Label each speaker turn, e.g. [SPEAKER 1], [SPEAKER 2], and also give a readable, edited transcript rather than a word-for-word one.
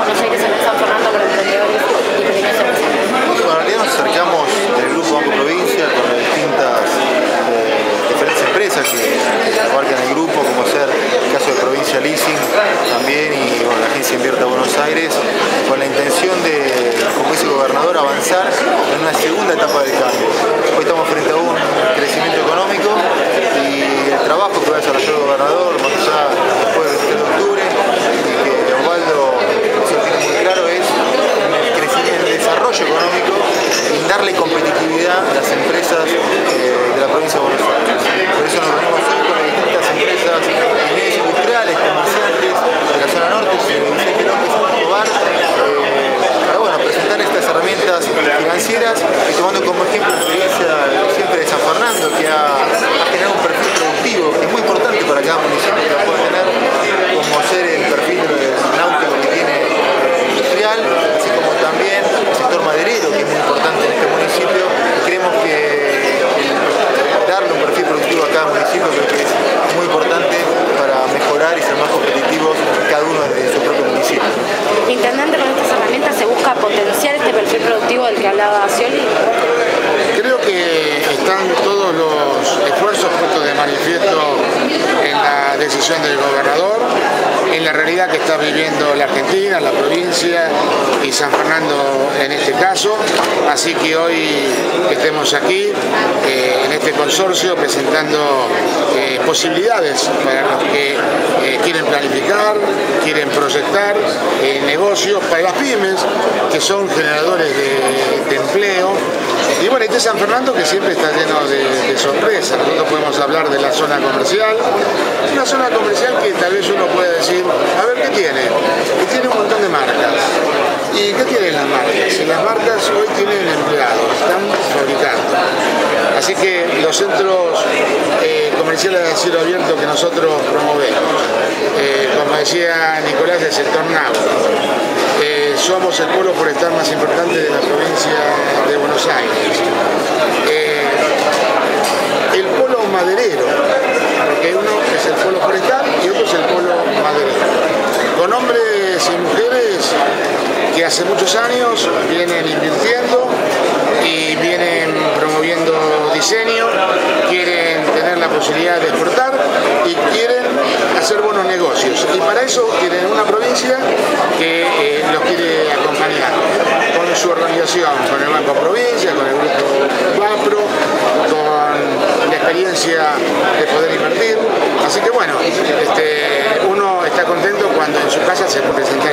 [SPEAKER 1] Buenos Aires en San Fernando con emprendedores y pequeños empresarios?
[SPEAKER 2] Bueno, en realidad nos acercamos del Grupo Banco Provincia con distintas diferentes empresas que abarcan el grupo, como ser el caso de Provincia Leasing también y bueno, la agencia Invierta Buenos Aires, con la intención de, como dice el gobernador, avanzar en una segunda etapa del cambio. Hoy estamos frente a un crecimiento económico y el trabajo que va a desarrollar el gobernador más allá después del 23 de octubre y que Osvaldo se lo tiene muy claro es el crecimiento, el desarrollo económico y darle competitividad a las empresas de la provincia de Buenos Aires. Por eso nos reunimos hoy con distintas empresas medios industriales, comerciantes de la zona norte, de Vicente López y Escobar, para bueno, presentar estas herramientas financieras y tomando como ejemplo la experiencia siempre de San Fernando, que ha generado un perfil productivo que es muy importante para cada municipio que lo puede tener, como ser el perfil náutico que tiene industrial, así como también el sector maderero, que es muy importante en este municipio. Creemos que darle un perfil productivo a cada municipio creo que es muy importante para mejorar y ser más competitivos cada uno de su propio municipio.
[SPEAKER 1] Intendente, con estas herramientas se busca potenciar este perfil productivo del que hablaba Scioli.
[SPEAKER 3] Creo que están todos los esfuerzos puestos de manifiesto en la decisión del gobernador, en la realidad que está viviendo la Argentina, la provincia y San Fernando en este caso. Así que hoy estemos aquí en este consorcio presentando posibilidades para los que quieren planificar, quieren proyectar negocios, para las pymes que son generadores de empleo. Y bueno, este San Fernando que siempre está lleno de sorpresas. Nosotros podemos hablar de la zona comercial, una zona comercial que tal vez uno pueda decir, a ver, ¿qué tiene? Que tiene un montón de marcas. ¿Y qué tienen las marcas? Y las marcas hoy tienen empleados, están fabricando. Así que los centros comerciales de cielo abierto que nosotros promovemos, como decía Nicolás, del sector náutico, somos el polo forestal más importante de la provincia de Buenos Aires. El polo maderero, porque uno es el polo forestal y otro es el polo maderero. Con hombres y mujeres que hace muchos años vienen invirtiendo y vienen promoviendo diseño, quieren tener la posibilidad de exportar y quieren hacer buenos negocios. Y para eso tienen una provincia que los quiere acompañar con su organización, con el Banco Provincia, con el Grupo Vapro, con la experiencia de poder invertir. Así que bueno, uno está contento cuando en su casa se presenta